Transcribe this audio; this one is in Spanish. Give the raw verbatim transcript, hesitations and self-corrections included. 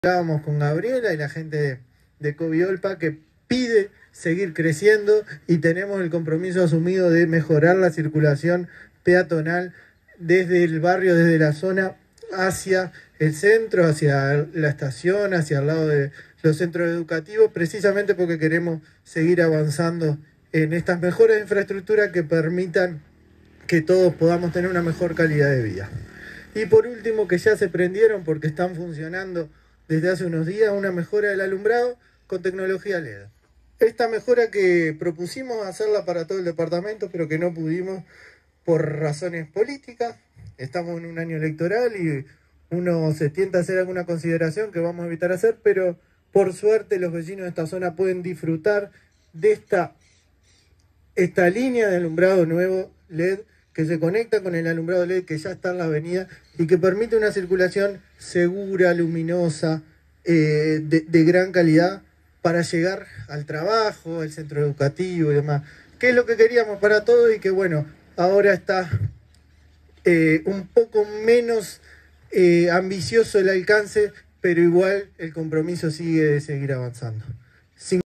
Hablábamos con Gabriela y la gente de, de Coviolpa que pide seguir creciendo y tenemos el compromiso asumido de mejorar la circulación peatonal desde el barrio, desde la zona hacia el centro, hacia la estación, hacia el lado de los centros educativos, precisamente porque queremos seguir avanzando en estas mejoras de infraestructura que permitan que todos podamos tener una mejor calidad de vida. Y por último, que ya se prendieron porque están funcionando desde hace unos días, una mejora del alumbrado con tecnología L E D. Esta mejora que propusimos hacerla para todo el departamento, pero que no pudimos por razones políticas. Estamos en un año electoral y uno se tienta a hacer alguna consideración que vamos a evitar hacer, pero por suerte los vecinos de esta zona pueden disfrutar de esta, esta línea de alumbrado nuevo L E D que se conecta con el alumbrado L E D que ya está en la avenida y que permite una circulación segura, luminosa, eh, de, de gran calidad para llegar al trabajo, al centro educativo y demás. Que es lo que queríamos para todos y que bueno, ahora está eh, un poco menos eh, ambicioso el alcance, pero igual el compromiso sigue de seguir avanzando. Sin